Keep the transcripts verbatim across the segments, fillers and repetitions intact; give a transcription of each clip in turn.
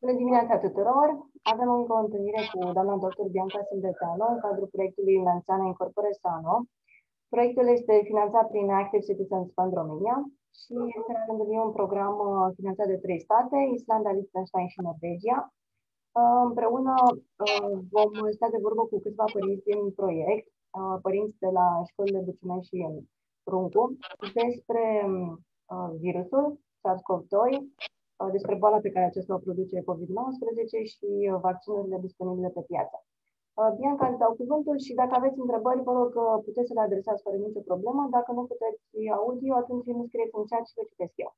Bună dimineața tuturor! Avem încă o întâlnire cu doamna doctor Bianca Sâmbeteanu în cadrul proiectului Lansana Incorpore Sano. Proiectul este finanțat prin Active Citizens Fund Romania și este la rândul lui un program finanțat de trei state, Islanda, Liechtenstein și Norvegia. Împreună vom sta de vorbă cu câțiva părinți din proiect, părinți de la școlile Buciunești și Pruncu, despre virusul SARS-CoV doi, despre boala pe care acesta o produce COVID nouăsprezece și vaccinurile disponibile pe piață. Bianca, îți dau cuvântul și dacă aveți întrebări, vă rog că puteți să le adresați fără nicio problemă. Dacă nu puteți audio, atunci îmi scrieți în chat și vă citesc eu.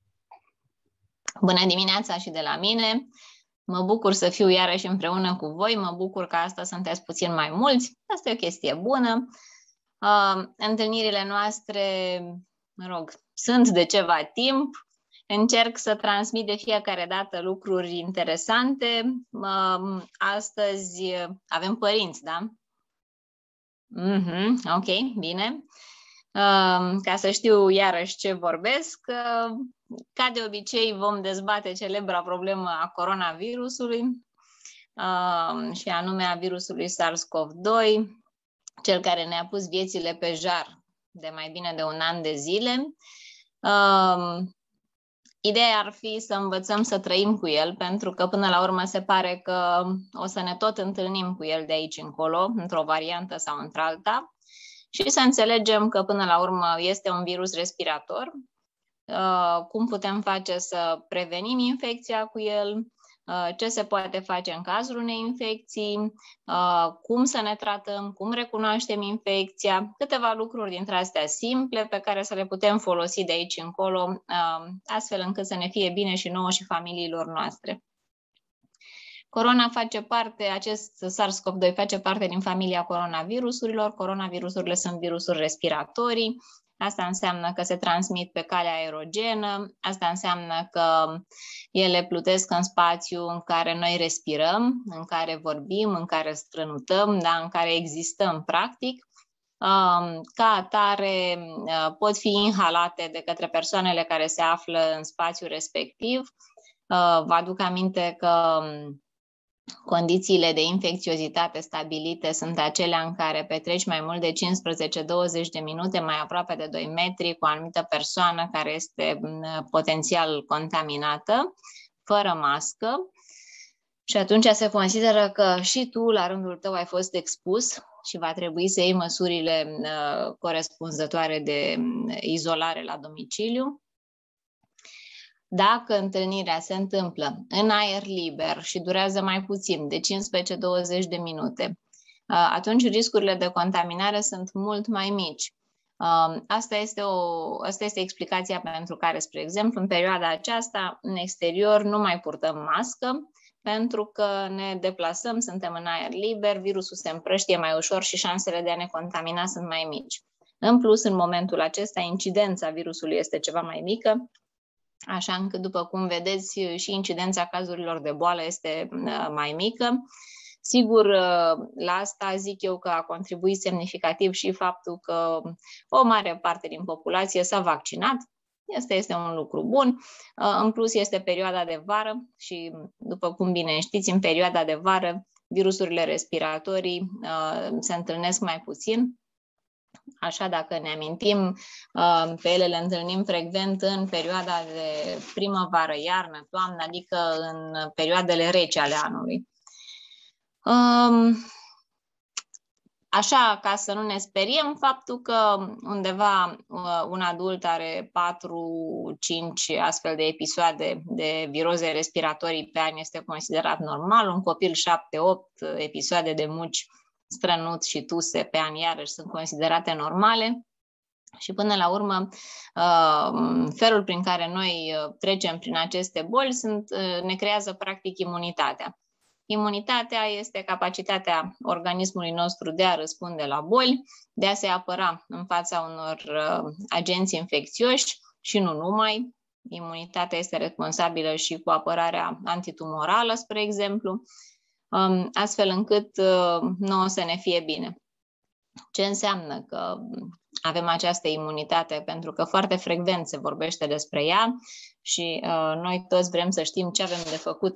Bună dimineața și de la mine! Mă bucur să fiu iarăși împreună cu voi, mă bucur că astăzi sunteți puțin mai mulți. Asta e o chestie bună. Uh, întâlnirile noastre, mă rog, sunt de ceva timp. Încerc să transmit de fiecare dată lucruri interesante. Astăzi avem părinți, da? Mm-hmm, ok, bine. Ca să știu iarăși ce vorbesc, ca de obicei vom dezbate celebra problemă a coronavirusului și anume a virusului SARS-CoV doi, cel care ne-a pus viețile pe jar de mai bine de un an de zile. Ideea ar fi să învățăm să trăim cu el, pentru că până la urmă se pare că o să ne tot întâlnim cu el de aici încolo, într-o variantă sau într-alta, și să înțelegem că până la urmă este un virus respirator, cum putem face să prevenim infecția cu el, ce se poate face în cazul unei infecții, cum să ne tratăm, cum recunoaștem infecția, câteva lucruri dintre astea simple pe care să le putem folosi de aici încolo, astfel încât să ne fie bine și nouă și familiilor noastre. Corona face parte, acest SARS-CoV doi face parte din familia coronavirusurilor. Coronavirusurile sunt virusuri respiratorii. Asta înseamnă că se transmit pe calea aerogenă, asta înseamnă că ele plutesc în spațiu în care noi respirăm, în care vorbim, în care strănutăm, da, în care existăm practic. Ca atare pot fi inhalate de către persoanele care se află în spațiul respectiv. Vă aduc aminte că condițiile de infecțiozitate stabilite sunt acelea în care petreci mai mult de cincisprezece douăzeci de minute mai aproape de doi metri cu o anumită persoană care este potențial contaminată, fără mască. Și atunci se consideră că și tu, la rândul tău, ai fost expus și va trebui să iei măsurile corespunzătoare de izolare la domiciliu. Dacă întâlnirea se întâmplă în aer liber și durează mai puțin, de cincisprezece douăzeci de minute, atunci riscurile de contaminare sunt mult mai mici. Asta este, o, asta este explicația pentru care, spre exemplu, în perioada aceasta, în exterior, nu mai purtăm mască, pentru că ne deplasăm, suntem în aer liber, virusul se împrăștie mai ușor și șansele de a ne contamina sunt mai mici. În plus, în momentul acesta, incidența virusului este ceva mai mică, așa încât, după cum vedeți, și incidența cazurilor de boală este mai mică. Sigur, la asta zic eu că a contribuit semnificativ și faptul că o mare parte din populație s-a vaccinat. Asta este un lucru bun. În plus, este perioada de vară și, după cum bine știți, în perioada de vară virusurile respiratorii se întâlnesc mai puțin. Așa, dacă ne amintim, pe ele le întâlnim frecvent în perioada de primăvară, iarnă, toamnă, adică în perioadele reci ale anului. Așa, ca să nu ne speriem, faptul că undeva un adult are patru cinci astfel de episoade de viroze respiratorii pe an este considerat normal, un copil șapte opt episoade de muci, strănut și tuse pe an iarăși sunt considerate normale și până la urmă felul prin care noi trecem prin aceste boli sunt, ne creează practic imunitatea. Imunitatea este capacitatea organismului nostru de a răspunde la boli, de a se apăra în fața unor agenți infecțioși și nu numai. Imunitatea este responsabilă și cu apărarea antitumorală, spre exemplu, astfel încât nu o să ne fie bine. Ce înseamnă că avem această imunitate? Pentru că foarte frecvent se vorbește despre ea și noi toți vrem să știm ce avem de făcut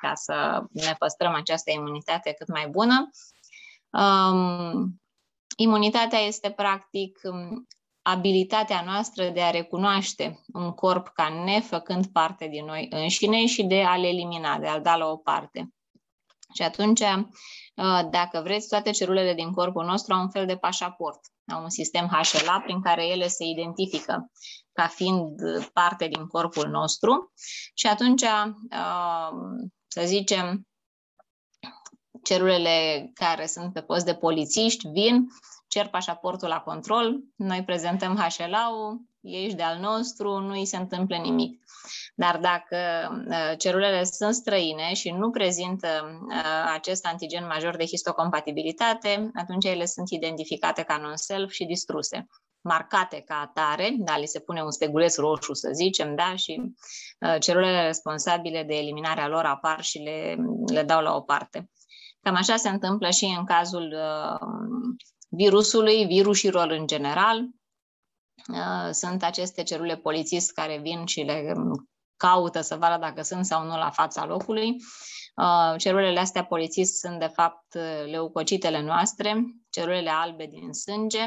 ca să ne păstrăm această imunitate cât mai bună. Um, imunitatea este practic abilitatea noastră de a recunoaște un corp ca nefăcând parte din noi înșine și de a-l elimina, de a-l da la o parte. Și atunci, dacă vreți, toate celulele din corpul nostru au un fel de pașaport, au un sistem H L A prin care ele se identifică ca fiind parte din corpul nostru și atunci, să zicem, celulele care sunt pe post de polițiști vin, cer pașaportul la control, noi prezentăm H L A-ul, ești de-al nostru, nu îi se întâmplă nimic. Dar dacă celulele sunt străine și nu prezintă acest antigen major de histocompatibilitate, atunci ele sunt identificate ca non-self și distruse, marcate ca atare, da, li se pune un steguleț roșu, să zicem, da, și celulele responsabile de eliminarea lor apar și le, le dau la o parte. Cam așa se întâmplă și în cazul virusului, virusilor în general. Sunt aceste celule polițist care vin și le caută să vadă dacă sunt sau nu la fața locului. Celulele astea polițist sunt de fapt leucocitele noastre, celulele albe din sânge.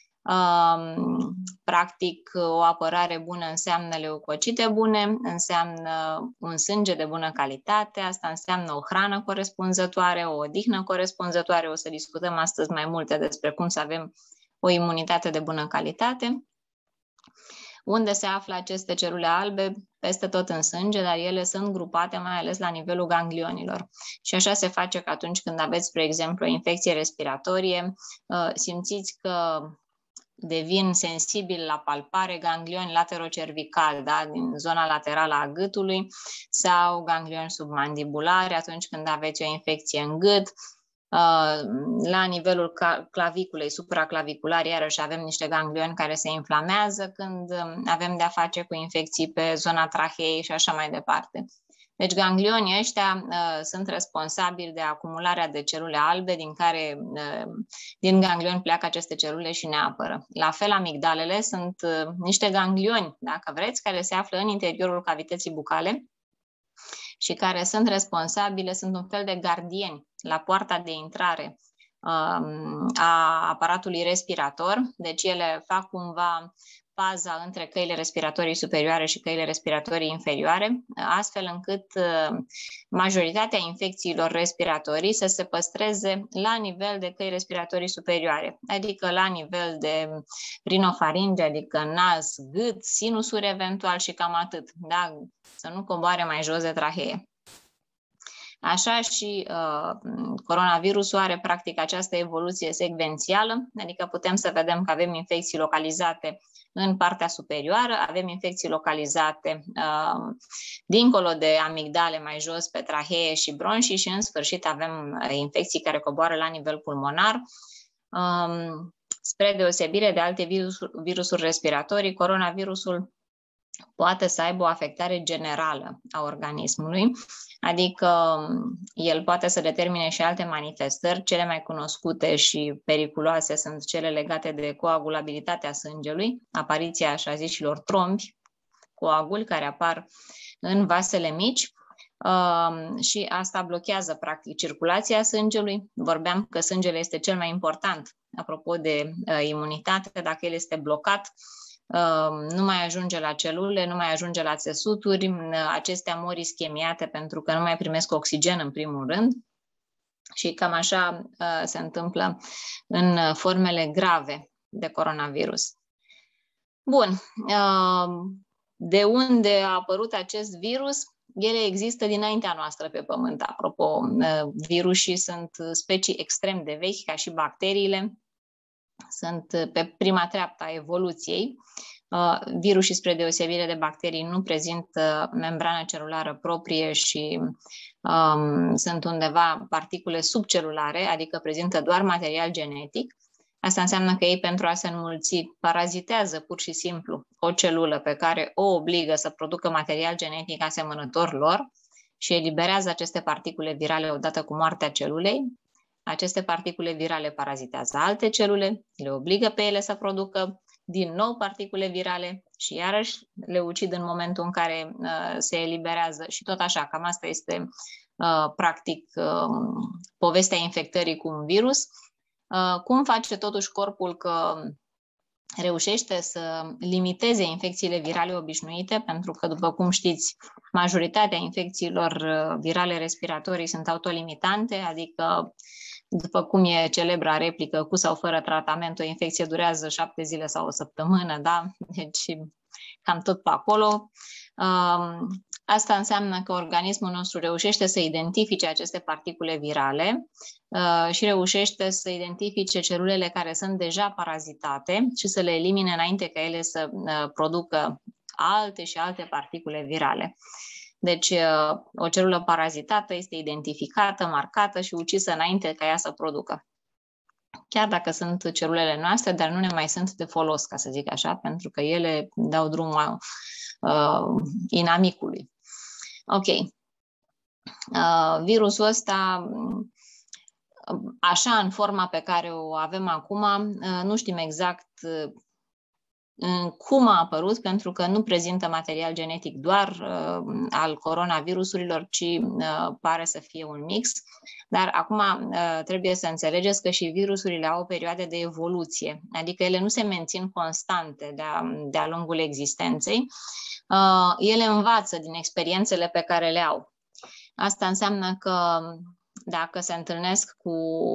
Practic, o apărare bună înseamnă leucocite bune, înseamnă un sânge de bună calitate, asta înseamnă o hrană corespunzătoare, o odihnă corespunzătoare. O să discutăm astăzi mai multe despre cum să avem o imunitate de bună calitate. Unde se află aceste celule albe? Peste tot în sânge, dar ele sunt grupate mai ales la nivelul ganglionilor. Și așa se face că atunci când aveți, spre exemplu, o infecție respiratorie, simțiți că devin sensibili la palpare ganglioni laterocervicali, da, din zona laterală a gâtului, sau ganglioni submandibulare atunci când aveți o infecție în gât. La nivelul claviculei supraclaviculare, iarăși avem niște ganglioni care se inflamează când avem de-a face cu infecții pe zona traheei și așa mai departe. Deci ganglionii ăștia uh, sunt responsabili de acumularea de celule albe din care uh, din ganglioni pleacă aceste celule și ne apără. La fel, amigdalele sunt uh, niște ganglioni, dacă vreți, care se află în interiorul cavității bucale și care sunt responsabile, sunt un fel de gardieni la poarta de intrare uh, a aparatului respirator. Deci ele fac cumva paza între căile respiratorii superioare și căile respiratorii inferioare, astfel încât majoritatea infecțiilor respiratorii să se păstreze la nivel de căi respiratorii superioare, adică la nivel de rinofaringe, adică nas, gât, sinusuri eventual și cam atât, da? Să nu coboare mai jos de trahee. Așa și uh, coronavirusul are practic această evoluție secvențială, adică putem să vedem că avem infecții localizate în partea superioară, avem infecții localizate uh, dincolo de amigdale, mai jos pe trahee și bronșii și în sfârșit avem infecții care coboară la nivel pulmonar. Um, spre deosebire de alte virusuri, virusuri respiratorii, coronavirusul poate să aibă o afectare generală a organismului, adică el poate să determine și alte manifestări. Cele mai cunoscute și periculoase sunt cele legate de coagulabilitatea sângelui, apariția așa zișilor trombi, coaguli care apar în vasele mici uh, și asta blochează practic circulația sângelui. Vorbeam că sângele este cel mai important, apropo de uh, imunitate, dacă el este blocat, nu mai ajunge la celule, nu mai ajunge la țesuturi, acestea mor ischemiate pentru că nu mai primesc oxigen în primul rând și cam așa se întâmplă în formele grave de coronavirus. Bun, de unde a apărut acest virus? Ele există dinaintea noastră pe Pământ. Apropo, virusii sunt specii extrem de vechi, ca și bacteriile. Sunt pe prima treaptă a evoluției. Virusii, spre deosebire de bacterii, nu prezintă membrană celulară proprie și um, sunt undeva particule subcelulare, adică prezintă doar material genetic. Asta înseamnă că ei, pentru a se înmulți, parazitează pur și simplu o celulă pe care o obligă să producă material genetic asemănător lor și eliberează aceste particule virale odată cu moartea celulei. Aceste particule virale parazitează alte celule, le obligă pe ele să producă din nou particule virale și iarăși le ucid în momentul în care uh, se eliberează și tot așa, cam asta este practic, povestea infectării cu un virus. Cum face totuși corpul că reușește să limiteze infecțiile virale obișnuite, pentru că, după cum știți, majoritatea infecțiilor virale respiratorii sunt autolimitante, adică, după cum e celebra replică, cu sau fără tratament, o infecție durează șapte zile sau o săptămână, da? Deci, cam tot pe acolo. Asta înseamnă că organismul nostru reușește să identifice aceste particule virale și reușește să identifice celulele care sunt deja parazitate și să le elimine înainte ca ele să producă alte și alte particule virale. Deci, o celulă parazitată este identificată, marcată și ucisă înainte ca ea să producă. Chiar dacă sunt celulele noastre, dar nu ne mai sunt de folos, ca să zic așa, pentru că ele dau drumul uh, inamicului. Ok. Uh, virusul ăsta, așa în forma pe care o avem acum, uh, nu știm exact uh, cum a apărut, pentru că nu prezintă material genetic doar uh, al coronavirusurilor, ci uh, pare să fie un mix. Dar acum uh, trebuie să înțelegeți că și virusurile au o perioadă de evoluție, adică ele nu se mențin constante de-a, de-a lungul existenței. Uh, ele învață din experiențele pe care le au. Asta înseamnă că dacă se întâlnesc cu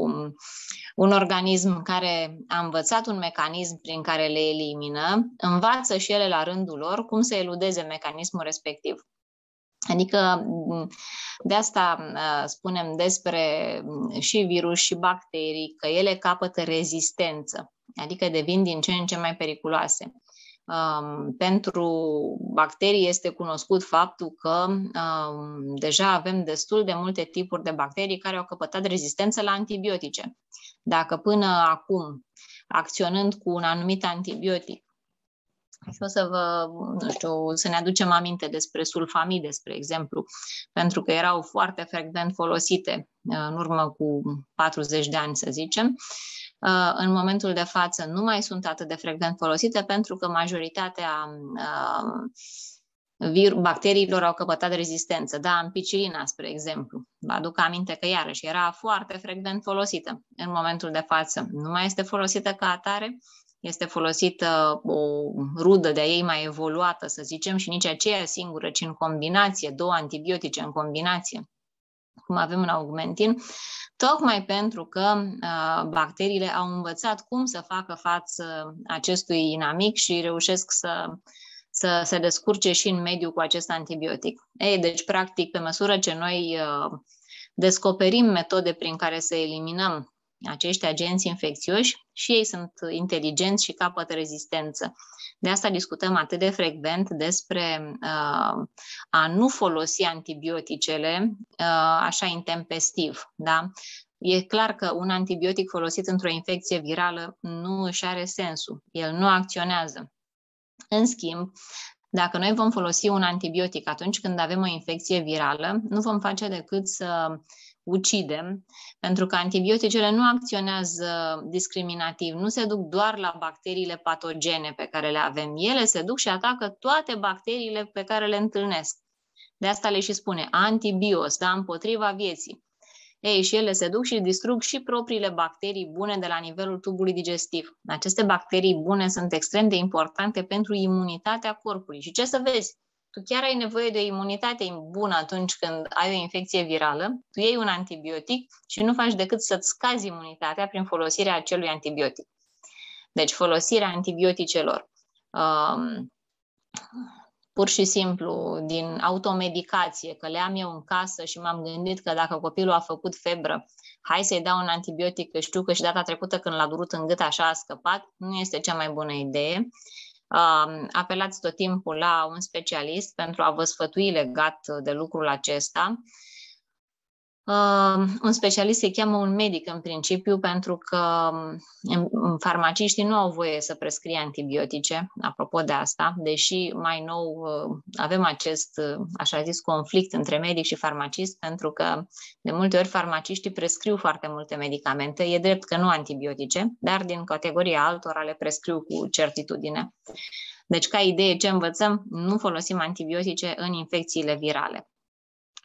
un organism care a învățat un mecanism prin care le elimină, învață și ele la rândul lor cum să eludeze mecanismul respectiv. Adică de asta spunem despre și virus și bacterii, că ele capătă rezistență, adică devin din ce în ce mai periculoase. Um, pentru bacterii este cunoscut faptul că um, deja avem destul de multe tipuri de bacterii care au căpătat rezistență la antibiotice. Dacă până acum, acționând cu un anumit antibiotic, și o să vă, nu știu, să ne aducem aminte despre sulfamide, spre exemplu, pentru că erau foarte frecvent folosite în urmă cu patruzeci de ani, să zicem, în momentul de față nu mai sunt atât de frecvent folosite pentru că majoritatea bacteriilor au căpătat rezistență. Da, ampicilina, spre exemplu. Vă aduc aminte că iarăși era foarte frecvent folosită. În momentul de față nu mai este folosită ca atare, este folosită o rudă de-a ei mai evoluată, să zicem, și nici aceea singură, ci în combinație, două antibiotice în combinație, cum avem în augmentin, tocmai pentru că uh, bacteriile au învățat cum să facă față acestui inamic și reușesc să, să se descurce și în mediu cu acest antibiotic. Ei, deci, practic, pe măsură ce noi uh, descoperim metode prin care să eliminăm acești agenți infecțioși, și ei sunt inteligenți și capătă rezistență. De asta discutăm atât de frecvent despre uh, a nu folosi antibioticele uh, așa intempestiv. Da? E clar că un antibiotic folosit într-o infecție virală nu își are sensul, el nu acționează. În schimb, dacă noi vom folosi un antibiotic atunci când avem o infecție virală, nu vom face decât să ucidem, pentru că antibioticele nu acționează discriminativ, nu se duc doar la bacteriile patogene pe care le avem, ele se duc și atacă toate bacteriile pe care le întâlnesc. De asta le și spune antibios, da, împotriva vieții. Ei, și ele se duc și distrug și propriile bacterii bune de la nivelul tubului digestiv. Aceste bacterii bune sunt extrem de importante pentru imunitatea corpului. Și ce să vezi? Tu chiar ai nevoie de o imunitate bună atunci când ai o infecție virală, tu iei un antibiotic și nu faci decât să-ți scazi imunitatea prin folosirea acelui antibiotic. Deci folosirea antibioticelor um, pur și simplu din automedicație, că le am eu în casă și m-am gândit că dacă copilul a făcut febră, hai să-i dau un antibiotic, că știu că și data trecută când l-a durut în gât așa a scăpat, nu este cea mai bună idee. Uh, apelați tot timpul la un specialist pentru a vă sfătui legat de lucrul acesta. Uh, un specialist se cheamă un medic în principiu, pentru că um, farmaciștii nu au voie să prescrie antibiotice, apropo de asta, deși mai nou uh, avem acest, uh, așa zis, conflict între medic și farmacist, pentru că de multe ori farmaciștii prescriu foarte multe medicamente, e drept că nu antibiotice, dar din categoria altora le prescriu cu certitudine. Deci, ca idee, ce învățăm? Nu folosim antibiotice în infecțiile virale.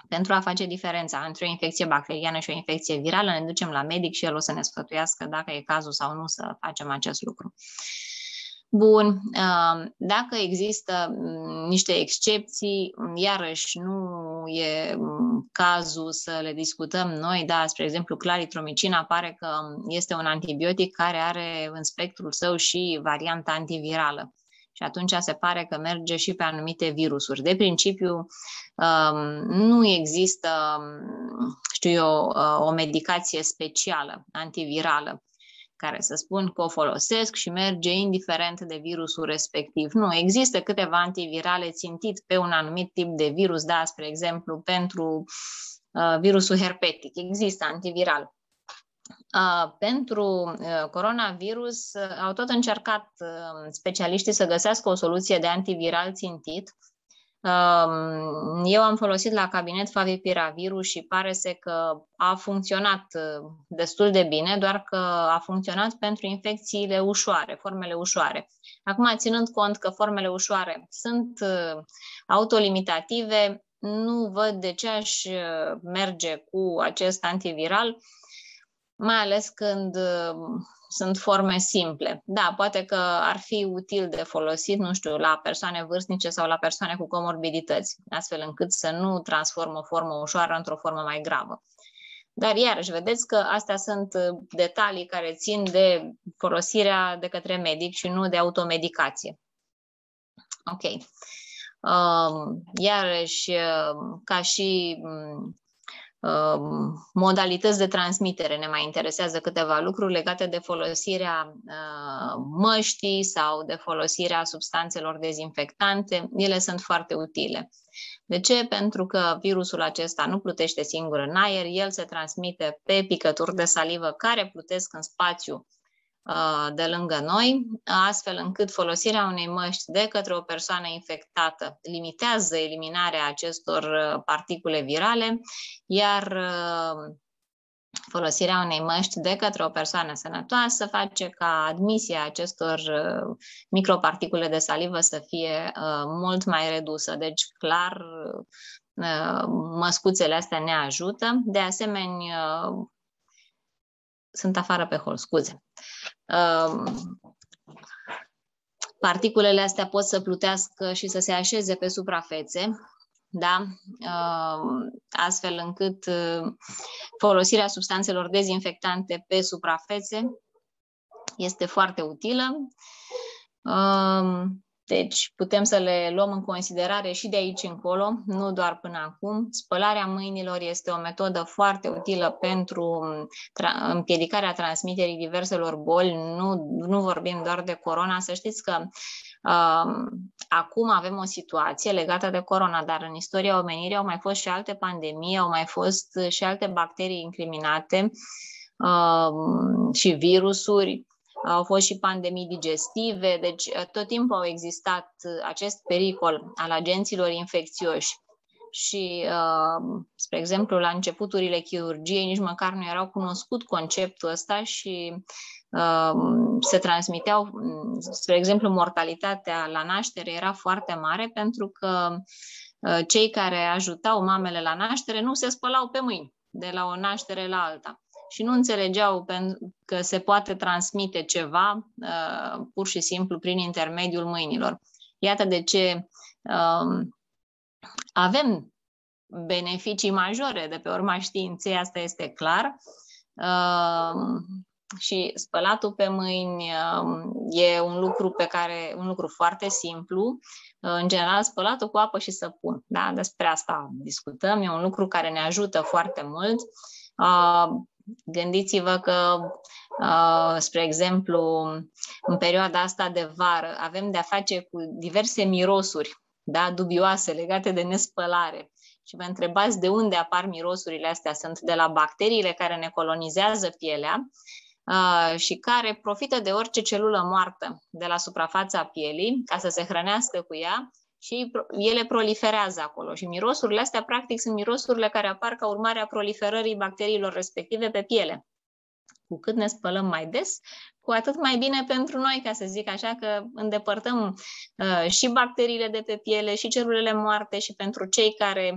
pentru a face diferența între o infecție bacteriană și o infecție virală, ne ducem la medic și el o să ne sfătuiască dacă e cazul sau nu să facem acest lucru. Bun, dacă există niște excepții, iarăși nu e cazul să le discutăm noi, da, spre exemplu, claritromicina pare că este un antibiotic care are în spectrul său și varianta antivirală. Și atunci se pare că merge și pe anumite virusuri. De principiu, nu există, știu eu, o medicație specială antivirală care să spun că o folosesc și merge indiferent de virusul respectiv. Nu, există câteva antivirale țintit pe un anumit tip de virus, da, spre exemplu, pentru uh, virusul herpetic. Există antiviral. Uh, pentru uh, coronavirus uh, au tot încercat uh, specialiștii să găsească o soluție de antiviral țintit. Eu am folosit la cabinet favipiravir și pare să că a funcționat destul de bine, doar că a funcționat pentru infecțiile ușoare, formele ușoare. Acum, ținând cont că formele ușoare sunt autolimitative, nu văd de ce aș merge cu acest antiviral, mai ales când sunt forme simple. Da, poate că ar fi util de folosit, nu știu, la persoane vârstnice sau la persoane cu comorbidități, astfel încât să nu transformă o formă ușoară într-o formă mai gravă. Dar iarăși, vedeți că astea sunt detalii care țin de folosirea de către medic și nu de automedicație. Ok. Iarăși, ca și modalități de transmitere, ne mai interesează câteva lucruri legate de folosirea măștii sau de folosirea substanțelor dezinfectante. Ele sunt foarte utile. De ce? Pentru că virusul acesta nu plutește singur în aer, el se transmite pe picături de salivă care plutesc în spațiu de lângă noi, astfel încât folosirea unei măști de către o persoană infectată limitează eliminarea acestor particule virale, iar folosirea unei măști de către o persoană sănătoasă face ca admisia acestor microparticule de salivă să fie mult mai redusă. Deci, clar, măscuțele astea ne ajută. De asemenea, sunt afară pe hol, scuze. Particulele astea pot să plutească și să se așeze pe suprafețe, da? Astfel încât folosirea substanțelor dezinfectante pe suprafețe este foarte utilă. Deci putem să le luăm în considerare și de aici încolo, nu doar până acum. Spălarea mâinilor este o metodă foarte utilă pentru tra- împiedicarea transmiterii diverselor boli. Nu, nu vorbim doar de corona. Să știți că uh, acum avem o situație legată de corona, dar în istoria omenirii au mai fost și alte pandemii, au mai fost și alte bacterii incriminate uh, și virusuri. Au fost și pandemii digestive, deci tot timpul au existat acest pericol al agenților infecțioși. Și, spre exemplu, la începuturile chirurgiei nici măcar nu erau cunoscut conceptul ăsta și se transmiteau, spre exemplu, mortalitatea la naștere era foarte mare pentru că cei care ajutau mamele la naștere nu se spălau pe mâini de la o naștere la alta. Și nu înțelegeau că se poate transmite ceva uh, pur și simplu prin intermediul mâinilor. Iată de ce uh, avem beneficii majore de pe urma științei, asta este clar. Uh, și spălatul pe mâini uh, e un lucru pe care, un lucru foarte simplu. Uh, în general, spălatul cu apă și săpun. Da? Despre asta discutăm. E un lucru care ne ajută foarte mult. Uh, Gândiți-vă că, uh, spre exemplu, în perioada asta de vară avem de-a face cu diverse mirosuri, da, dubioase legate de nespălare. Și vă întrebați de unde apar mirosurile astea. Sunt de la bacteriile care ne colonizează pielea uh, și care profită de orice celulă moartă de la suprafața pielii ca să se hrănească cu ea. Și ele proliferează acolo și mirosurile astea practic sunt mirosurile care apar ca urmare a proliferării bacteriilor respective pe piele. Cu cât ne spălăm mai des, cu atât mai bine pentru noi, ca să zic așa, că îndepărtăm uh, și bacteriile de pe piele și celulele moarte și pentru cei care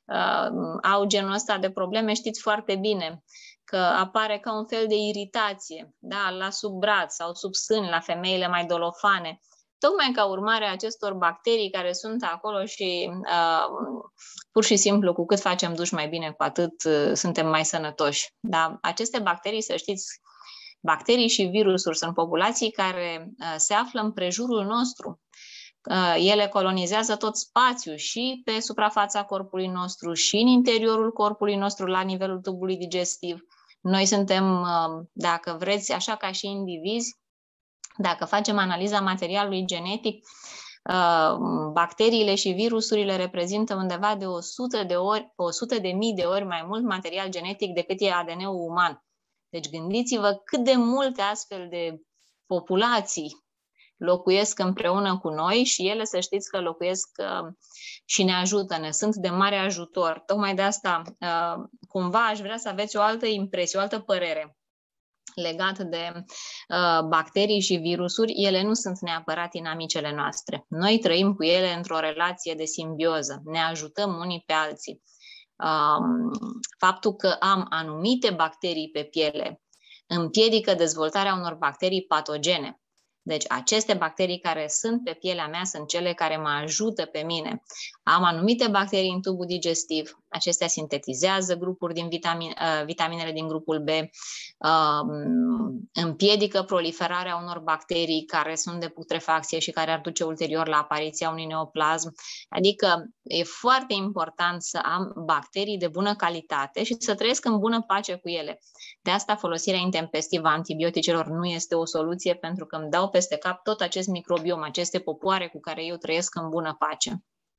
uh, au genul ăsta de probleme, știți foarte bine că apare ca un fel de iritație, da, la sub braț sau sub sân, la femeile mai dolofane, tocmai ca urmare a acestor bacterii care sunt acolo și uh, pur și simplu cu cât facem duș mai bine, cu atât uh, suntem mai sănătoși. Da? Aceste bacterii, să știți, bacterii și virusuri sunt populații care uh, se află în prejurul nostru. Uh, ele colonizează tot spațiul și pe suprafața corpului nostru și în interiorul corpului nostru la nivelul tubului digestiv. Noi suntem, uh, dacă vreți, așa ca și indivizi, dacă facem analiza materialului genetic, bacteriile și virusurile reprezintă undeva de o sută de ori, o sută de mii de ori mai mult material genetic decât e A D N-ul uman. Deci gândiți-vă cât de multe astfel de populații locuiesc împreună cu noi și ele, să știți că locuiesc și ne ajută, ne sunt de mare ajutor. Tocmai de asta, cumva, aș vrea să aveți o altă impresie, o altă părere legat de uh, bacterii și virusuri. Ele nu sunt neapărat inamicele noastre. Noi trăim cu ele într-o relație de simbioză, ne ajutăm unii pe alții. Um, faptul că am anumite bacterii pe piele împiedică dezvoltarea unor bacterii patogene. Deci aceste bacterii care sunt pe pielea mea sunt cele care mă ajută pe mine. Am anumite bacterii în tubul digestiv, acestea sintetizează grupuri din vitamin, uh, vitaminele din grupul B, uh, împiedică proliferarea unor bacterii care sunt de putrefacție și care ar duce ulterior la apariția unui neoplasm. Adică e foarte important să am bacterii de bună calitate și să trăiesc în bună pace cu ele. De asta folosirea intempestivă a antibioticelor nu este o soluție, pentru că îmi dau peste cap tot acest microbiom, aceste popoare cu care eu trăiesc în bună pace.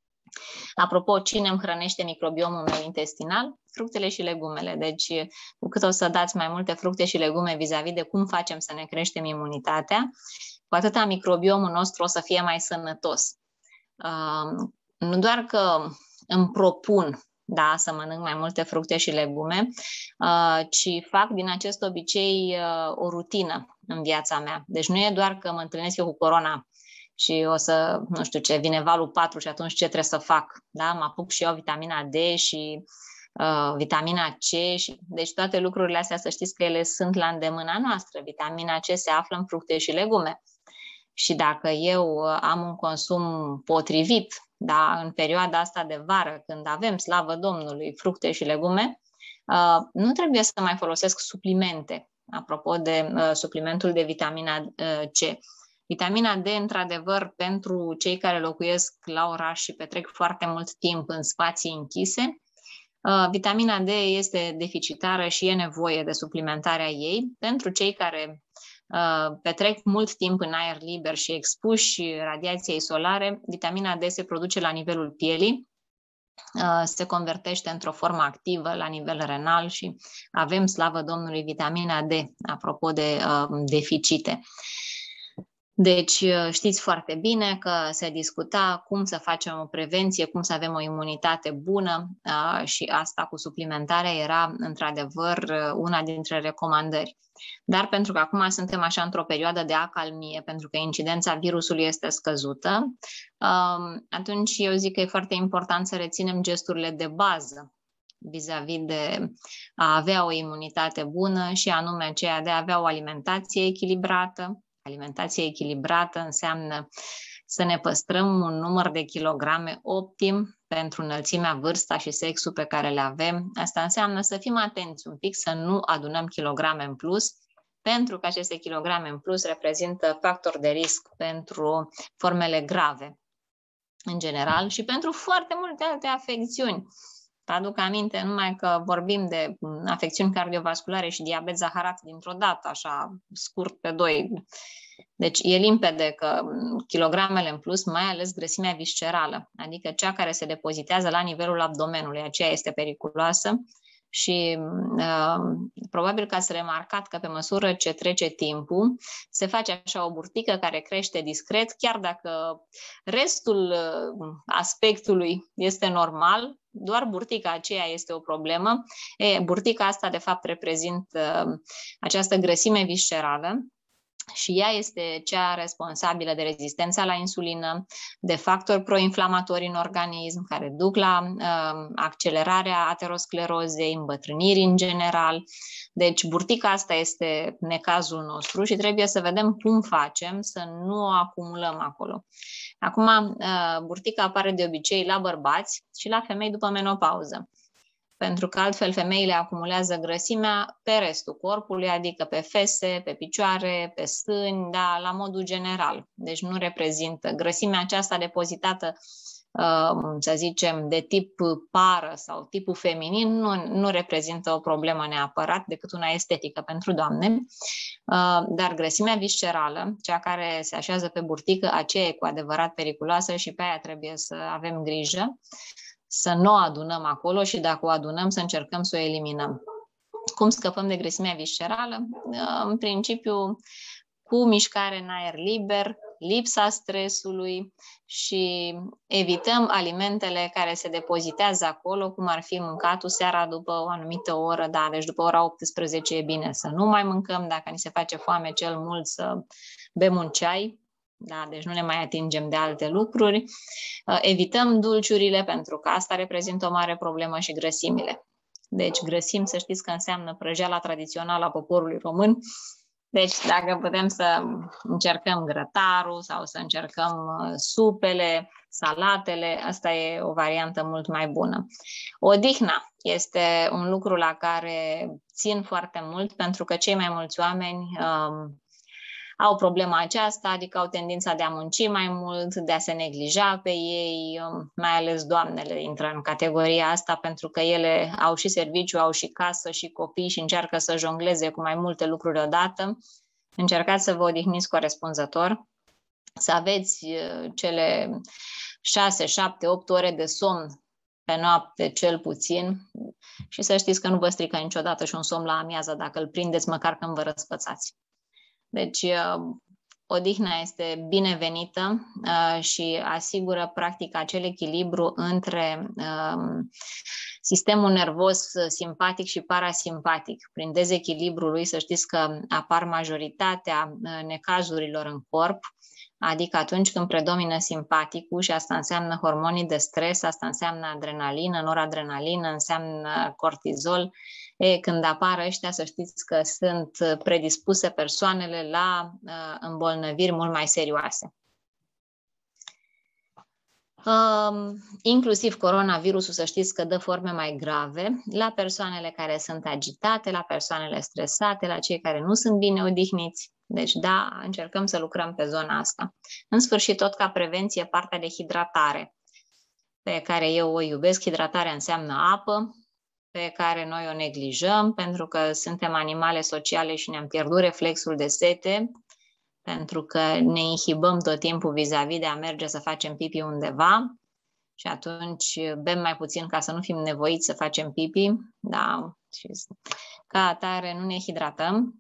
Apropo, cine îmi hrănește microbiomul meu intestinal? Fructele și legumele. Deci, cu cât o să dați mai multe fructe și legume vis-a-vis de cum facem să ne creștem imunitatea, cu atâta microbiomul nostru o să fie mai sănătos. Uh, nu doar că îmi propun, da, să mănânc mai multe fructe și legume, uh, ci fac din acest obicei uh, o rutină în viața mea. Deci nu e doar că mă întâlnesc eu cu corona și o să, nu știu ce, vine valul patru și atunci ce trebuie să fac? Da? Mă apuc și eu vitamina D și uh, vitamina C. Și, deci toate lucrurile astea, să știți că ele sunt la îndemâna noastră. Vitamina C se află în fructe și legume. Și dacă eu am un consum potrivit, da, în perioada asta de vară, când avem, slavă Domnului, fructe și legume, uh, nu trebuie să mai folosesc suplimente. Apropo de uh, suplimentul de vitamina uh, C. Vitamina D, într-adevăr, pentru cei care locuiesc la oraș și petrec foarte mult timp în spații închise, uh, vitamina D este deficitară și e nevoie de suplimentarea ei. Pentru cei care uh, petrec mult timp în aer liber și expuși radiației solare, vitamina D se produce la nivelul pielii, uh, se convertește într-o formă activă la nivel renal și avem, slavă Domnului, vitamina D, apropo de uh, deficite. Deci știți foarte bine că se discuta cum să facem o prevenție, cum să avem o imunitate bună și asta cu suplimentarea era într-adevăr una dintre recomandări. Dar pentru că acum suntem așa într-o perioadă de acalmie, pentru că incidența virusului este scăzută, atunci eu zic că e foarte important să reținem gesturile de bază vis-a-vis de a avea o imunitate bună și anume aceea de a avea o alimentație echilibrată. Alimentație echilibrată înseamnă să ne păstrăm un număr de kilograme optim pentru înălțimea, vârsta și sexul pe care le avem. Asta înseamnă să fim atenți un pic, să nu adunăm kilograme în plus, pentru că aceste kilograme în plus reprezintă factor de risc pentru formele grave în general și pentru foarte multe alte afecțiuni. Aduc aminte numai că vorbim de afecțiuni cardiovasculare și diabet zaharat dintr-o dată, așa scurt pe doi. Deci e limpede că kilogramele în plus, mai ales grăsimea viscerală, adică cea care se depozitează la nivelul abdomenului, aceea este periculoasă și uh, probabil că ați remarcat că pe măsură ce trece timpul se face așa o burtică care crește discret, chiar dacă restul uh, aspectului este normal, doar burtica aceea este o problemă. E, burtica asta de fapt reprezintă uh, această grăsime viscerală și ea este cea responsabilă de rezistența la insulină, de factori proinflamatori în organism care duc la uh, accelerarea aterosclerozei, îmbătrânirii în general. Deci burtica asta este necazul nostru și trebuie să vedem cum facem să nu o acumulăm acolo. Acum, uh, burtica apare de obicei la bărbați și la femei după menopauză, pentru că altfel femeile acumulează grăsimea pe restul corpului, adică pe fese, pe picioare, pe stâni, da, la modul general. Deci nu reprezintă grăsimea aceasta depozitată, să zicem, de tip pară sau tipul feminin, nu, nu reprezintă o problemă neapărat, decât una estetică pentru doamne, dar grăsimea viscerală, cea care se așează pe burtică, aceea e cu adevărat periculoasă și pe aia trebuie să avem grijă, să nu o adunăm acolo și dacă o adunăm să încercăm să o eliminăm. Cum scăpăm de grăsimea viscerală? În principiu, cu mișcare în aer liber, lipsa stresului și evităm alimentele care se depozitează acolo, cum ar fi mâncatul seara după o anumită oră, da, deci după ora optsprezece e bine să nu mai mâncăm, dacă ni se face foame cel mult să bem un ceai, da, deci nu ne mai atingem de alte lucruri. Evităm dulciurile pentru că asta reprezintă o mare problemă și grăsimile. Deci grăsimi, să știți că înseamnă prăjeala tradițională a poporului român. Deci dacă putem să încercăm grătarul sau să încercăm supele, salatele, asta e o variantă mult mai bună. Odihna este un lucru la care țin foarte mult pentru că cei mai mulți oameni um, au problema aceasta, adică au tendința de a munci mai mult, de a se neglija pe ei, mai ales doamnele intră în categoria asta pentru că ele au și serviciu, au și casă și copii și încearcă să jongleze cu mai multe lucruri odată. Încercați să vă odihniți corespunzător, să aveți cele șase, șapte, opt ore de somn pe noapte cel puțin și să știți că nu vă strică niciodată și un somn la amiază dacă îl prindeți măcar când vă răspățați. Deci, odihna este binevenită și asigură, practic, acel echilibru între sistemul nervos simpatic și parasimpatic. Prin dezechilibrul lui, să știți că apar majoritatea necazurilor în corp, adică atunci când predomină simpaticul și asta înseamnă hormonii de stres, asta înseamnă adrenalină, noradrenalină, înseamnă cortizol. E, când apar ăștia, să știți că sunt predispuse persoanele la uh, îmbolnăviri mult mai serioase. Uh, inclusiv coronavirusul, să știți că dă forme mai grave la persoanele care sunt agitate, la persoanele stresate, la cei care nu sunt bine odihniți. Deci, da, încercăm să lucrăm pe zona asta. În sfârșit, tot ca prevenție, partea de hidratare, pe care eu o iubesc. Hidratarea înseamnă apă, pe care noi o neglijăm, pentru că suntem animale sociale și ne-am pierdut reflexul de sete, pentru că ne inhibăm tot timpul vis-a-vis de a merge să facem pipi undeva și atunci bem mai puțin ca să nu fim nevoiți să facem pipi, da, și ca atare nu ne hidratăm.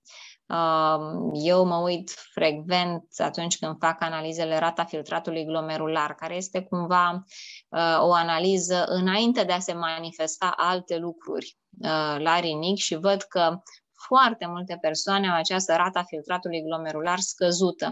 Eu mă uit frecvent atunci când fac analizele rata filtratului glomerular, care este cumva o analiză înainte de a se manifesta alte lucruri la rinic și văd că foarte multe persoane au această rata filtratului glomerular scăzută.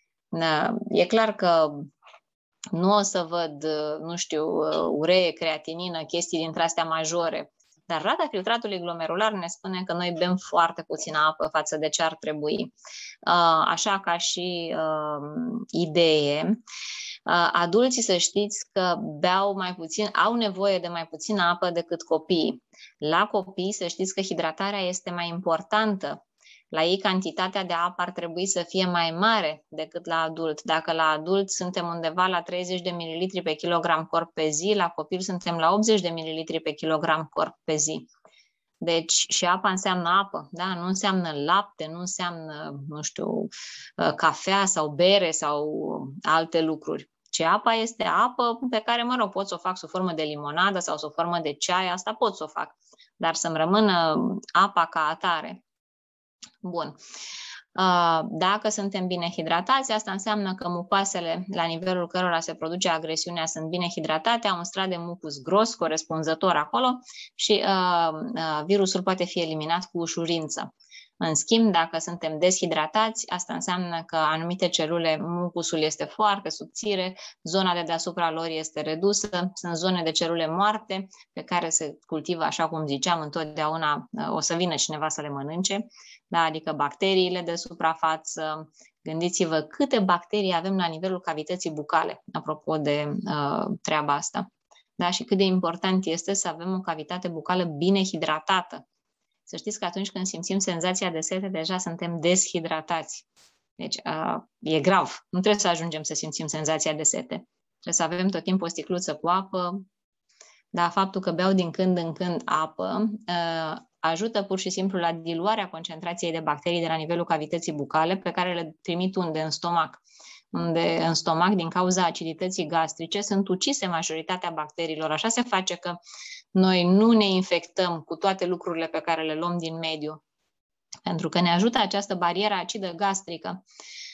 E clar că nu o să văd, nu știu, uree, creatinină, chestii dintre astea majore, dar rata filtratului glomerular ne spune că noi bem foarte puțină apă față de ce ar trebui. Așa ca și idee, adulții, să știți că beau mai puțin, au nevoie de mai puțină apă decât copiii. La copii, să știți că hidratarea este mai importantă. La ei cantitatea de apă ar trebui să fie mai mare decât la adult. Dacă la adult suntem undeva la treizeci de mililitri pe kilogram corp pe zi, la copil suntem la optzeci de mililitri pe kilogram corp pe zi. Deci și apa înseamnă apă, da? Nu înseamnă lapte, nu înseamnă, nu știu, cafea sau bere sau alte lucruri. Ci apa este apă pe care, mă rog, pot să o fac sub formă de limonadă sau sub formă de ceai, asta pot să o fac, dar să-mi rămână apa ca atare. Bun. Dacă suntem bine hidratați, asta înseamnă că mucoasele la nivelul cărora se produce agresiunea sunt bine hidratate, au un strat de mucus gros corespunzător acolo și uh, uh, virusul poate fi eliminat cu ușurință. În schimb, dacă suntem deshidratați, asta înseamnă că anumite celule, mucusul este foarte subțire, zona de deasupra lor este redusă, sunt zone de celule moarte pe care se cultivă, așa cum ziceam, întotdeauna o să vină cineva să le mănânce, da? Adică bacteriile de suprafață. Gândiți-vă câte bacterii avem la nivelul cavității bucale, apropo de uh, treaba asta. Da? Și cât de important este să avem o cavitate bucală bine hidratată. Să știți că atunci când simțim senzația de sete, deja suntem deshidratați. Deci uh, e grav. Nu trebuie să ajungem să simțim senzația de sete. Trebuie să avem tot timpul o sticluță cu apă. Dar faptul că beau din când în când apă uh, ajută pur și simplu la diluarea concentrației de bacterii de la nivelul cavității bucale, pe care le trimit unde? În stomac. Unde în stomac, din cauza acidității gastrice, sunt ucise majoritatea bacteriilor. Așa se face că noi nu ne infectăm cu toate lucrurile pe care le luăm din mediu, pentru că ne ajută această barieră acidă gastrică.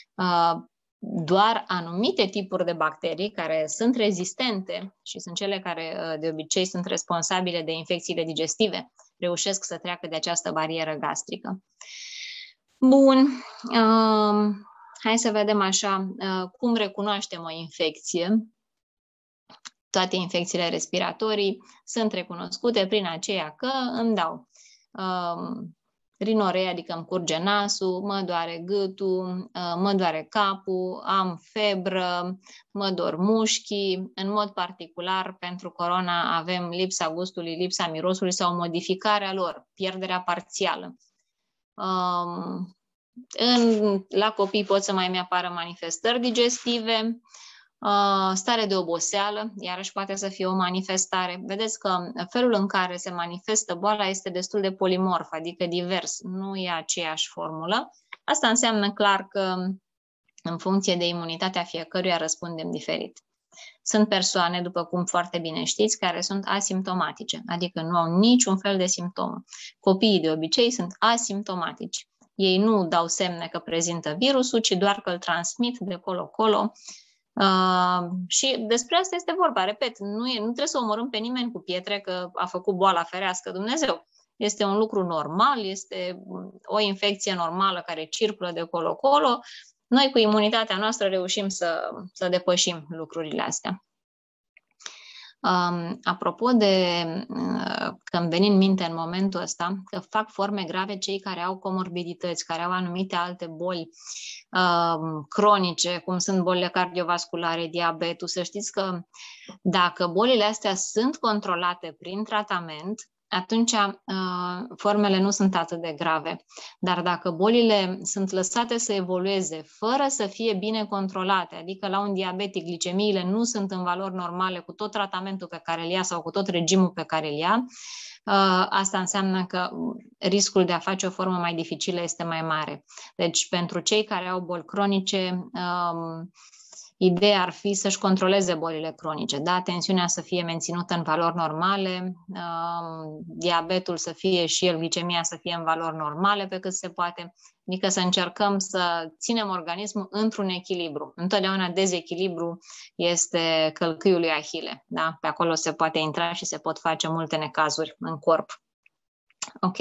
Doar anumite tipuri de bacterii care sunt rezistente și sunt cele care de obicei sunt responsabile de infecțiile digestive, reușesc să treacă de această barieră gastrică. Bun, hai să vedem așa cum recunoaștem o infecție. Toate infecțiile respiratorii sunt recunoscute prin aceea că îmi dau um, rinoree, adică îmi curge nasul, mă doare gâtul, uh, mă doare capul, am febră, mă dor mușchii. În mod particular, pentru corona avem lipsa gustului, lipsa mirosului sau modificarea lor, pierderea parțială. Um, în, la copii pot să mai apară manifestări digestive, Uh, stare de oboseală, iarăși poate să fie o manifestare. Vedeți că felul în care se manifestă boala este destul de polimorf, adică divers, nu e aceeași formulă. Asta înseamnă clar că în funcție de imunitatea fiecăruia răspundem diferit. Sunt persoane, după cum foarte bine știți, care sunt asimptomatice, adică nu au niciun fel de simptomă. Copiii de obicei sunt asimptomatici. Ei nu dau semne că prezintă virusul, ci doar că îl transmit de colo-colo. Uh, și despre asta este vorba, repet, nu, e, nu trebuie să omorâm pe nimeni cu pietre că a făcut boala, ferească Dumnezeu. Este un lucru normal, este o infecție normală care circulă de colo-colo. Noi cu imunitatea noastră reușim să, să depășim lucrurile astea. Um, apropo de uh, că îmi veni în minte în momentul ăsta că fac forme grave cei care au comorbidități, care au anumite alte boli uh, cronice, cum sunt bolile cardiovasculare, diabetul, să știți că dacă bolile astea sunt controlate prin tratament, atunci uh, formele nu sunt atât de grave. Dar dacă bolile sunt lăsate să evolueze fără să fie bine controlate, adică la un diabetic glicemiile nu sunt în valori normale cu tot tratamentul pe care îl ia sau cu tot regimul pe care îl ia, uh, asta înseamnă că riscul de a face o formă mai dificilă este mai mare. Deci pentru cei care au boli cronice, um, ideea ar fi să-și controleze bolile cronice, da? Tensiunea să fie menținută în valori normale, um, diabetul să fie și el, glicemia să fie în valori normale pe cât se poate, adică să încercăm să ținem organismul într-un echilibru. Întotdeauna dezechilibru este călcâiul lui Ahile, da? Pe acolo se poate intra și se pot face multe necazuri în corp. Ok?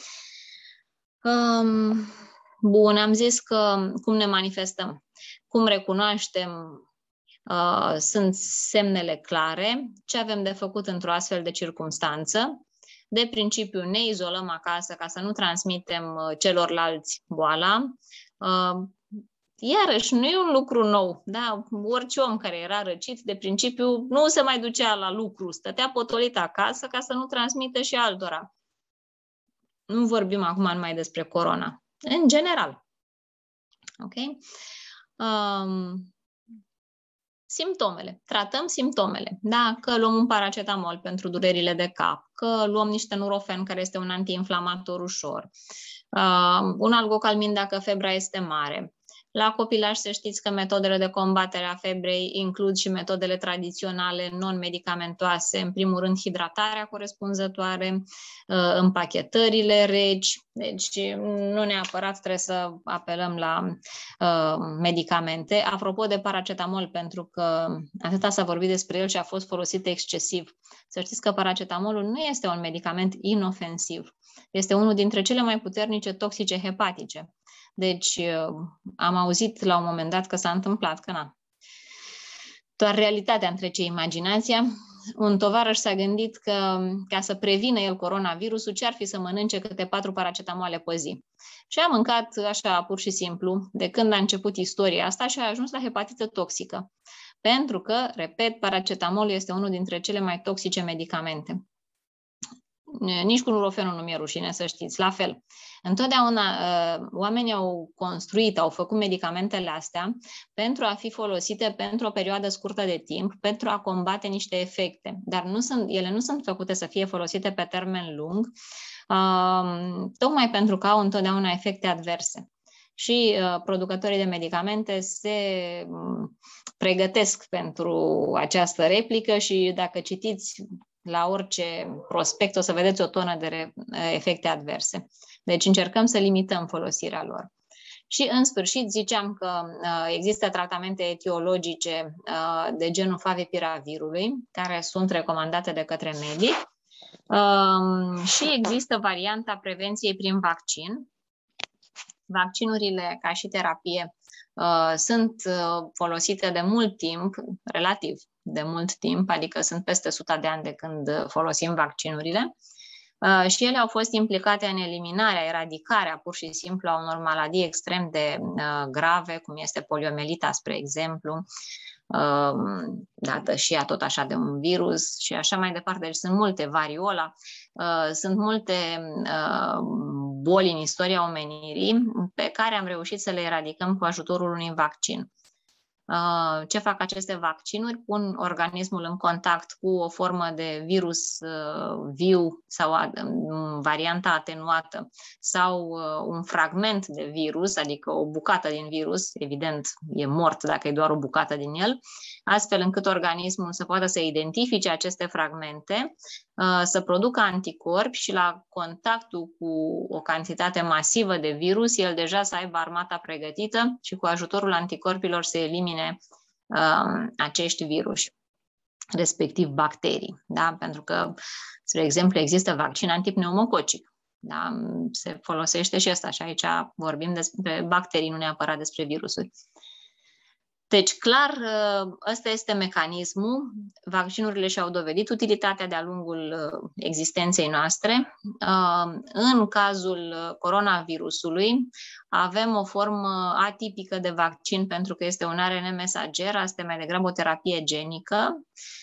Um, bun, am zis că cum ne manifestăm. Cum recunoaștem, uh, sunt semnele clare, ce avem de făcut într-o astfel de circumstanță. De principiu ne izolăm acasă ca să nu transmitem uh, celorlalți boala. Uh, iarăși, nu e un lucru nou. Da? Orice om care era răcit, de principiu, nu se mai ducea la lucru, stătea potolit acasă ca să nu transmită și altora. Nu vorbim acum numai despre corona. În general. Ok? Um, simptomele. Tratăm simptomele. Da, că luăm un paracetamol pentru durerile de cap, că luăm niște Nurofen, care este un antiinflamator ușor, uh, un algocalmin dacă febra este mare, La copilaj să știți că metodele de combatere a febrei includ și metodele tradiționale non-medicamentoase, în primul rând hidratarea corespunzătoare, împachetările reci, deci nu neapărat trebuie să apelăm la uh, medicamente. Apropo de paracetamol, pentru că atâta s-a vorbit despre el și a fost folosit excesiv, să știți că paracetamolul nu este un medicament inofensiv, este unul dintre cele mai puternice toxice hepatice. Deci am auzit la un moment dat că s-a întâmplat, că na. Doar realitatea întrece imaginația. Un tovarăș s-a gândit că ca să prevină el coronavirusul, ce ar fi să mănânce câte patru paracetamoale pe zi. Și a mâncat așa pur și simplu, de când a început istoria asta și a ajuns la hepatită toxică. Pentru că, repet, paracetamolul este unul dintre cele mai toxice medicamente. Nici cu nurofenul nu mi-e rușine, să știți, la fel. Întotdeauna uh, oamenii au construit, au făcut medicamentele astea pentru a fi folosite pentru o perioadă scurtă de timp, pentru a combate niște efecte, dar nu sunt, ele nu sunt făcute să fie folosite pe termen lung, uh, tocmai pentru că au întotdeauna efecte adverse. Și uh, producătorii de medicamente se um, pregătesc pentru această replică și dacă citiți la orice prospect o să vedeți o tonă de efecte adverse. Deci încercăm să limităm folosirea lor. Și în sfârșit ziceam că uh, există tratamente etiologice uh, de genul favipiravirului, care sunt recomandate de către medic. Uh, și există varianta prevenției prin vaccin. Vaccinurile, ca și terapie, uh, sunt uh, folosite de mult timp, relativ de mult timp, adică sunt peste o sută de ani de când folosim vaccinurile. Uh, și ele au fost implicate în eliminarea, eradicarea pur și simplu a unor maladii extrem de uh, grave, cum este poliomelita, spre exemplu, uh, dată și ea tot așa de un virus și așa mai departe. Deci sunt multe, variola, uh, sunt multe uh, boli în istoria omenirii pe care am reușit să le eradicăm cu ajutorul unui vaccin. Ce fac aceste vaccinuri? Pun organismul în contact cu o formă de virus viu sau varianta atenuată sau un fragment de virus, adică o bucată din virus, evident e mort dacă e doar o bucată din el, astfel încât organismul să poată să identifice aceste fragmente, să producă anticorpi și la contactul cu o cantitate masivă de virus, el deja să aibă armata pregătită și cu ajutorul anticorpilor să elimine uh, acești viruși, respectiv bacterii. Da? Pentru că, spre exemplu, există vaccin antipneumococic. Da? Se folosește și ăsta și aici vorbim despre bacterii, nu neapărat despre virusuri. Deci, clar, ăsta este mecanismul. Vaccinurile și-au dovedit utilitatea de-a lungul existenței noastre. În cazul coronavirusului, avem o formă atipică de vaccin pentru că este un A R N mesager, asta e mai degrabă o terapie genică.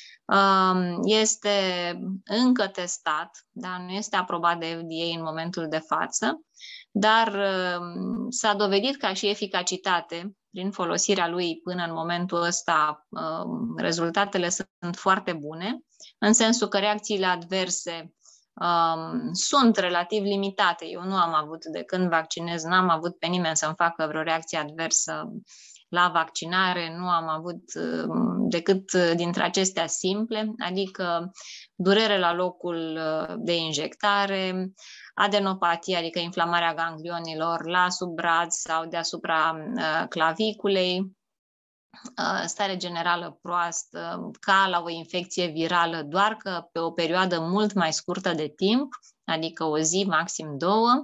Este încă testat, dar nu este aprobat de F D A în momentul de față, dar s-a dovedit ca și eficacitate prin folosirea lui până în momentul ăsta. Rezultatele sunt foarte bune, în sensul că reacțiile adverse um, sunt relativ limitate. Eu nu am avut, de când vaccinez, n-am avut pe nimeni să-mi facă vreo reacție adversă la vaccinare, nu am avut um, decât dintre acestea simple, adică durere la locul de injectare, adenopatie, adică inflamarea ganglionilor la sub braț sau deasupra uh, claviculei, uh, stare generală proastă, ca la o infecție virală, doar că pe o perioadă mult mai scurtă de timp, adică o zi, maxim două.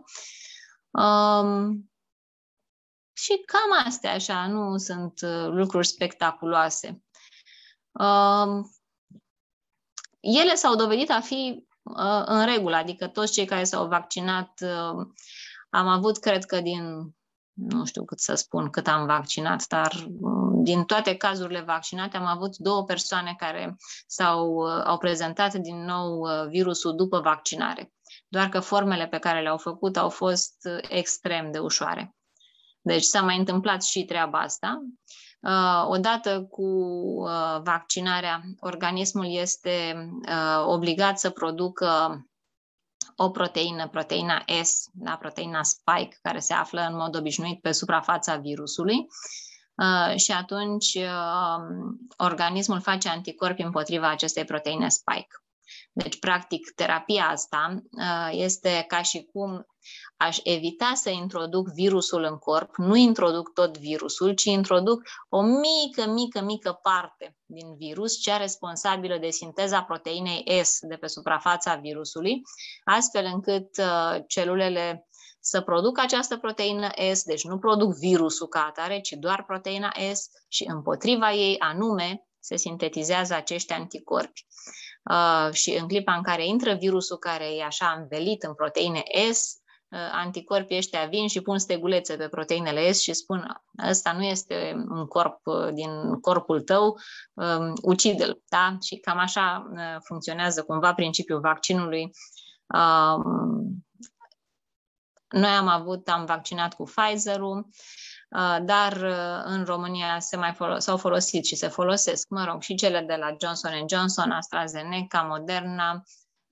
Um, și cam astea, așa, nu sunt uh, lucruri spectaculoase. Um, ele s-au dovedit a fi în regulă, adică toți cei care s-au vaccinat, am avut, cred că din, nu știu cât să spun, cât am vaccinat, dar din toate cazurile vaccinate am avut două persoane care s-au, au prezentat din nou virusul după vaccinare. Doar că formele pe care le-au făcut au fost extrem de ușoare. Deci s-a mai întâmplat și treaba asta. Uh, odată cu uh, vaccinarea, organismul este uh, obligat să producă o proteină, proteina S, da, proteina spike, care se află în mod obișnuit pe suprafața virusului. Uh, și atunci uh, organismul face anticorpi împotriva acestei proteine spike. Deci, practic, terapia asta uh, este ca și cum aș evita să introduc virusul în corp, nu introduc tot virusul, ci introduc o mică, mică, mică parte din virus, cea responsabilă de sinteza proteinei S de pe suprafața virusului, astfel încât uh, celulele să producă această proteină S, deci nu produc virusul ca atare, ci doar proteina S și împotriva ei anume se sintetizează acești anticorpi. Uh, și în clipa în care intră virusul care e așa învelit în proteine S, uh, anticorpii ăștia vin și pun stegulețe pe proteinele S și spun: ăsta nu este un corp uh, din corpul tău, uh, ucide-l. Da? Și cam așa uh, funcționează cumva principiul vaccinului. Uh, Noi am avut, am vaccinat cu Pfizer-ul, dar în România se mai folo- s-au folosit și se folosesc, mă rog, și cele de la Johnson and Johnson, AstraZeneca, Moderna,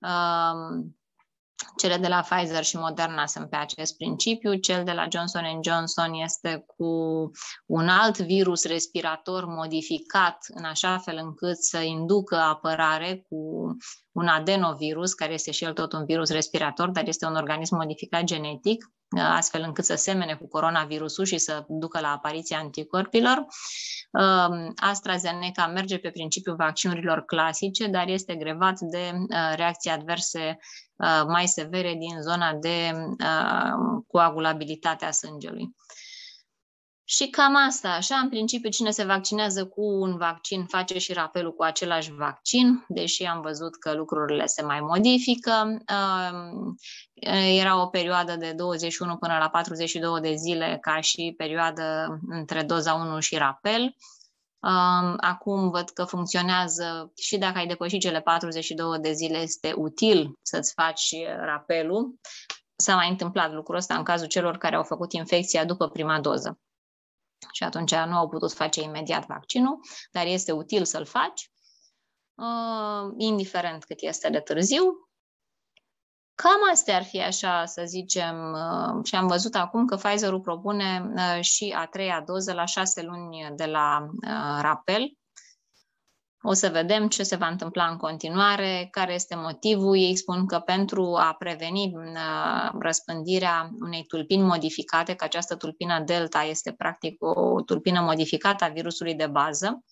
cele de la Pfizer și Moderna sunt pe acest principiu. Cel de la Johnson and Johnson este cu un alt virus respirator modificat în așa fel încât să inducă apărare cu un adenovirus, care este și el tot un virus respirator, dar este un organism modificat genetic, astfel încât să semene cu coronavirusul și să ducă la apariția anticorpilor. AstraZeneca merge pe principiul vaccinurilor clasice, dar este grevat de reacții adverse mai severe din zona de coagulabilitate a sângelui. Și cam asta, așa, în principiu, cine se vaccinează cu un vaccin face și rapelul cu același vaccin, deși am văzut că lucrurile se mai modifică. Era o perioadă de douăzeci și unu până la patruzeci și două de zile ca și perioadă între doza unu și rapel. Acum văd că funcționează și dacă ai depășit cele patruzeci și două de zile, este util să-ți faci rapelul. S-a mai întâmplat lucrul ăsta în cazul celor care au făcut infecția după prima doză. Și atunci nu au putut face imediat vaccinul, dar este util să-l faci, indiferent cât este de târziu. Cam astea ar fi așa, să zicem, și am văzut acum că Pfizer-ul propune și a treia doză la șase luni de la rapel. O să vedem ce se va întâmpla în continuare, care este motivul. Ei spun că pentru a preveni răspândirea unei tulpini modificate, că această tulpină Delta este practic o tulpină modificată a virusului de bază,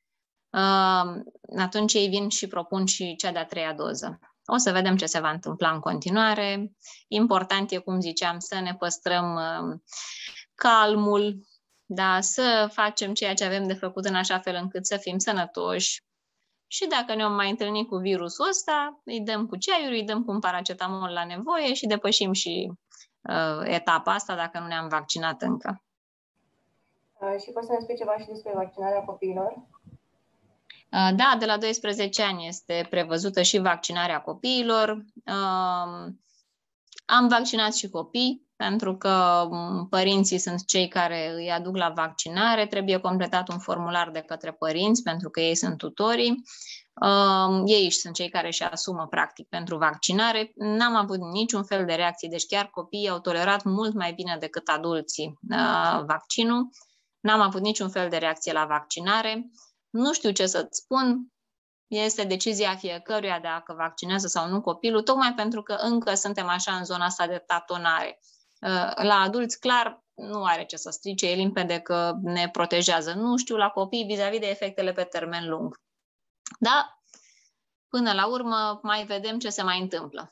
atunci ei vin și propun și cea de-a treia doză. O să vedem ce se va întâmpla în continuare. Important e, cum ziceam, să ne păstrăm calmul, da, să facem ceea ce avem de făcut în așa fel încât să fim sănătoși. Și dacă ne-am mai întâlnit cu virusul ăsta, îi dăm cu ceaiuri, îi dăm cu un paracetamol la nevoie și depășim și uh, etapa asta dacă nu ne-am vaccinat încă. Uh, și poți să ne spui ceva și despre vaccinarea copiilor? Uh, da, de la doisprezece ani este prevăzută și vaccinarea copiilor. Uh, am vaccinat și copii, pentru că părinții sunt cei care îi aduc la vaccinare. Trebuie completat un formular de către părinți, pentru că ei sunt tutorii. Uh, ei sunt cei care își asumă, practic, pentru vaccinare. N-am avut niciun fel de reacție, deci chiar copiii au tolerat mult mai bine decât adulții uh, vaccinul. N-am avut niciun fel de reacție la vaccinare. Nu știu ce să-ți spun. Este decizia fiecăruia dacă vaccinează sau nu copilul, tocmai pentru că încă suntem așa în zona asta de tatonare. La adulți, clar, nu are ce să strice, e limpede că ne protejează. Nu știu la copii vis-a-vis de efectele pe termen lung. Da, până la urmă mai vedem ce se mai întâmplă.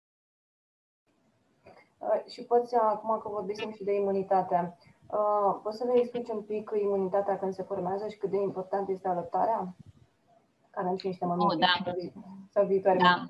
Și poți, acum că vorbim și de imunitate, poți să ne explici un pic imunitatea când se formează și cât de important este alăptarea? Care nu niște măminte, oh, da. Sau viitoare. Da.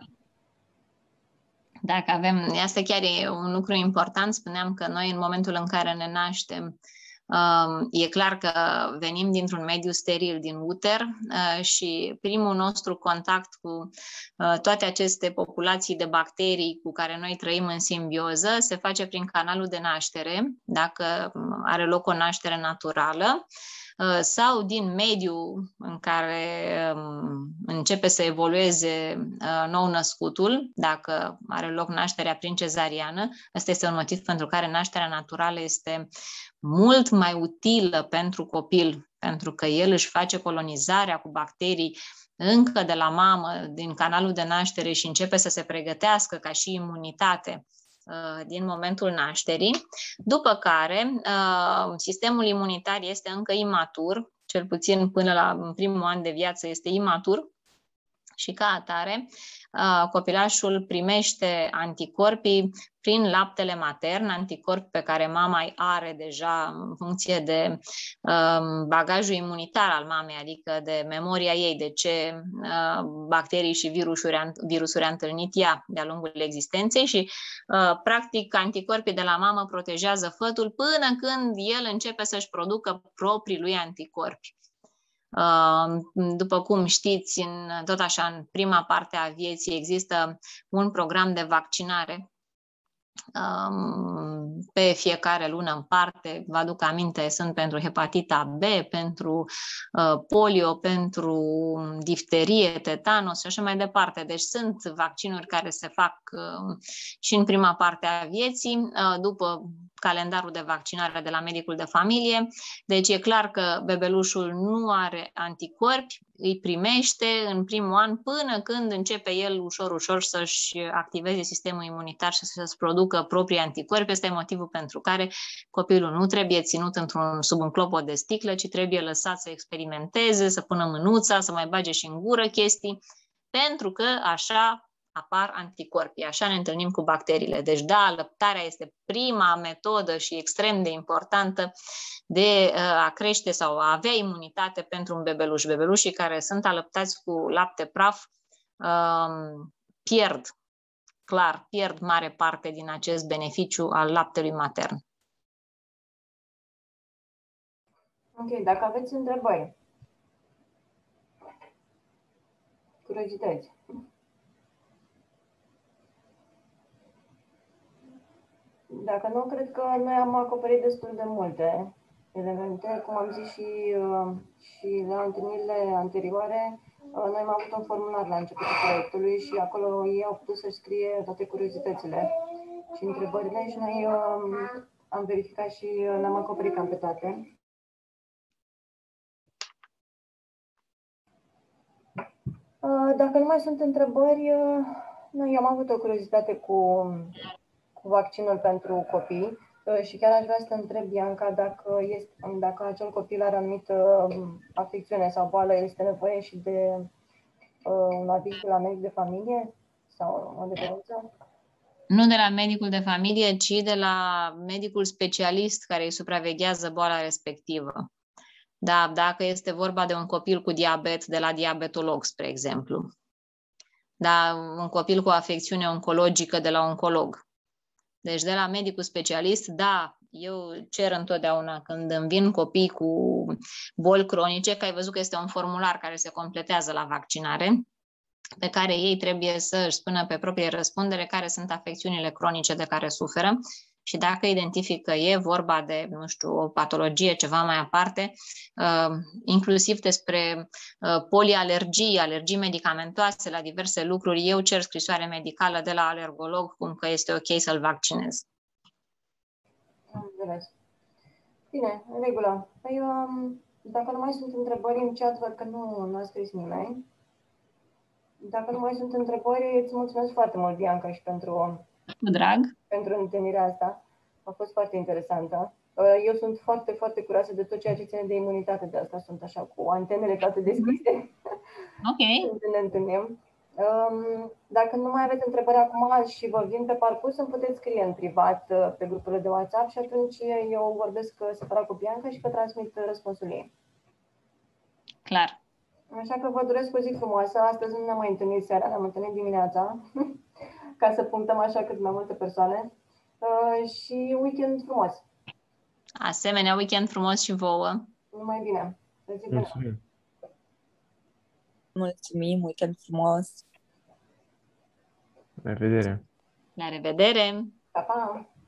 Dacă avem, asta chiar e un lucru important, spuneam că noi în momentul în care ne naștem, e clar că venim dintr-un mediu steril din uter și primul nostru contact cu toate aceste populații de bacterii cu care noi trăim în simbioză se face prin canalul de naștere. Dacă are loc o naștere naturală sau din mediul în care începe să evolueze nou-născutul, dacă are loc nașterea prin cezariană. Ăsta este un motiv pentru care nașterea naturală este mult mai utilă pentru copil, pentru că el își face colonizarea cu bacterii încă de la mamă, din canalul de naștere și începe să se pregătească ca și imunitate din momentul nașterii, după care sistemul imunitar este încă imatur, cel puțin până la în primul an de viață este imatur și ca atare copilașul primește anticorpii prin laptele matern, anticorpi pe care mama îi are deja în funcție de um, bagajul imunitar al mamei, adică de memoria ei, de ce uh, bacterii și virusuri a, virusuri a întâlnit ea de-a lungul existenței și uh, practic anticorpii de la mamă protejează fătul până când el începe să-și producă proprii lui anticorpi. După cum știți, în, tot așa, în prima parte a vieții există un program de vaccinare pe fiecare lună în parte. Vă aduc aminte, sunt pentru hepatita B, pentru polio, pentru difterie, tetanos și așa mai departe. Deci sunt vaccinuri care se fac și în prima parte a vieții, după calendarul de vaccinare de la medicul de familie. Deci e clar că bebelușul nu are anticorpi, îi primește în primul an până când începe el ușor, ușor să-și activeze sistemul imunitar și să-și producă proprii anticorpi. Este motivul pentru care copilul nu trebuie ținut într-un, sub un clopot de sticlă, ci trebuie lăsat să experimenteze, să pună mânuța, să mai bage și în gură chestii, pentru că așa apar anticorpii, așa ne întâlnim cu bacteriile. Deci da, alăptarea este prima metodă și extrem de importantă de a crește sau a avea imunitate pentru un bebeluș. Bebelușii care sunt alăptați cu lapte praf pierd, clar, pierd mare parte din acest beneficiu al laptelui matern. Ok, dacă aveți întrebări, curiozități. Dacă nu, cred că noi am acoperit destul de multe elemente. Cum am zis și, și la întâlnirile anterioare, noi am avut un formular la începutul proiectului și acolo ei au putut să scrie toate curiozitățile și întrebările și noi am verificat și le-am acoperit cam pe toate. Dacă nu mai sunt întrebări, noi am avut o curiozitate cu cu vaccinul pentru copii și chiar aș vrea să întreb, Bianca, dacă, este, dacă acel copil are anumită afecțiune sau boală, este nevoie și de uh, un aviz de la medic de familie sau o adevăranță? Nu de la medicul de familie, ci de la medicul specialist care îi supraveghează boala respectivă. Da, dacă este vorba de un copil cu diabet, de la diabetolog, spre exemplu. Da, un copil cu afecțiune oncologică de la oncolog. Deci de la medicul specialist, da, eu cer întotdeauna când îmi vin copii cu boli cronice, că ai văzut că este un formular care se completează la vaccinare, pe care ei trebuie să își spună pe proprie răspundere care sunt afecțiunile cronice de care suferă și dacă identifică e vorba de, nu știu, o patologie ceva mai aparte, uh, inclusiv despre uh, polialergii, alergii medicamentoase la diverse lucruri, eu cer scrisoare medicală de la alergolog cum că este ok să-l vaccinez. Am înțeles. Bine, în regulă. Păi, um, dacă nu mai sunt întrebări în chat, văd că nu, nu a scris nimeni. Dacă nu mai sunt întrebări, îți mulțumesc foarte mult, Bianca, și pentru, drag. pentru întâlnirea asta. A fost foarte interesantă. Eu sunt foarte, foarte curioasă de tot ceea ce ține de imunitate, de asta sunt așa cu antenele toate deschise. Ok. Când ne întâlnim. Dacă nu mai aveți întrebări acum și vă vin pe parcurs, îmi puteți scrie în privat pe grupurile de WhatsApp și atunci eu vorbesc separat cu Bianca și vă transmit răspunsul ei. Clar. Așa că vă doresc o zi frumoasă. Astăzi nu ne-am mai întâlnit seara, ne-am întâlnit dimineața, ca să punctăm așa cât mai multe persoane. Și weekend frumos! Asemenea, weekend frumos și vouă! Numai bine! Mulțumim! Mulțumim, weekend frumos! La revedere! La revedere! Pa, pa!